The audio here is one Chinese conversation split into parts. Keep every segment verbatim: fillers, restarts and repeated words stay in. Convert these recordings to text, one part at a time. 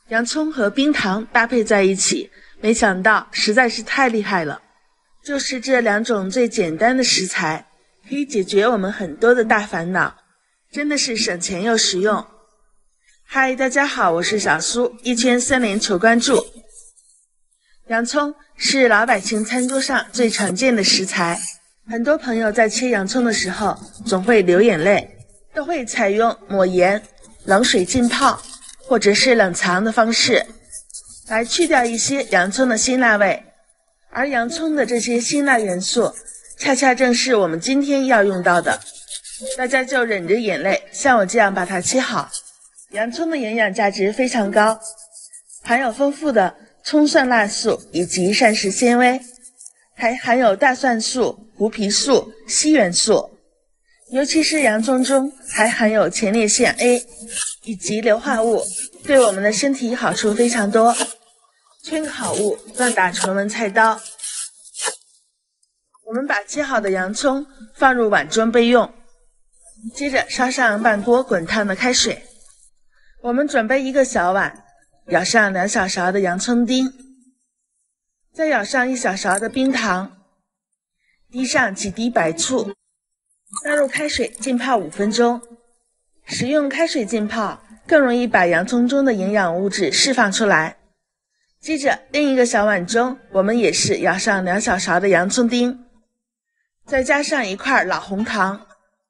洋葱和冰糖搭配在一起，没想到实在是太厉害了。就是这两种最简单的食材，可以解决我们很多的大烦恼，真的是省钱又实用。嗨，大家好，我是小苏，一圈三连求关注。洋葱是老百姓餐桌上最常见的食材，很多朋友在切洋葱的时候总会流眼泪，都会采用抹盐、冷水浸泡或者是冷藏的方式来去掉一些洋葱的辛辣味。而洋葱的这些辛辣元素恰恰正是我们今天要用到的，大家就忍着眼泪像我这样把它切好。洋葱的营养价值非常高，含有丰富的葱蒜辣素以及膳食纤维，还含有大蒜素、胡皮素、硒元素，尤其是洋葱中还含有前列腺 A 以及硫化物，对我们的身体好处非常多。缺个好物乱打纯文菜刀。我们把切好的洋葱放入碗中备用，接着烧上半锅滚烫的开水。我们准备一个小碗，舀上两小勺的洋葱丁，再舀上一小勺的冰糖，滴上几滴白醋，倒入开水浸泡五分钟。使用开水浸泡更容易把洋葱中的营养物质释放出来。接着另一个小碗中，我们也是舀上两小勺的洋葱丁，再加上一块老红糖，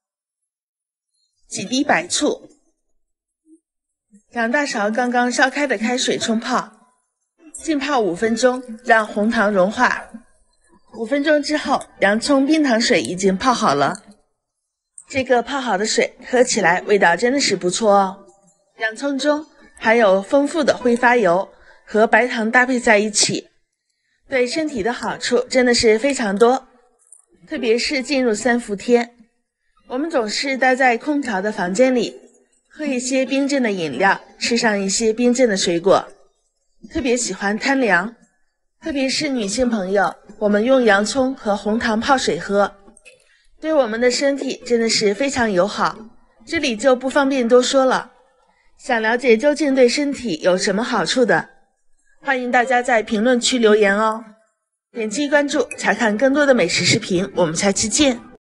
几滴白醋，两大勺刚刚烧开的开水冲泡，浸泡五分钟，让红糖融化。五分钟之后，洋葱冰糖水已经泡好了。这个泡好的水喝起来味道真的是不错哦。洋葱中含有丰富的挥发油，和白糖搭配在一起，对身体的好处真的是非常多。特别是进入三伏天，我们总是待在空调的房间里，喝一些冰镇的饮料，吃上一些冰镇的水果，特别喜欢贪凉。特别是女性朋友，我们用洋葱和红糖泡水喝，对我们的身体真的是非常友好，这里就不方便多说了。想了解究竟对身体有什么好处的，欢迎大家在评论区留言哦。点击关注，查看更多的美食视频，我们下期见。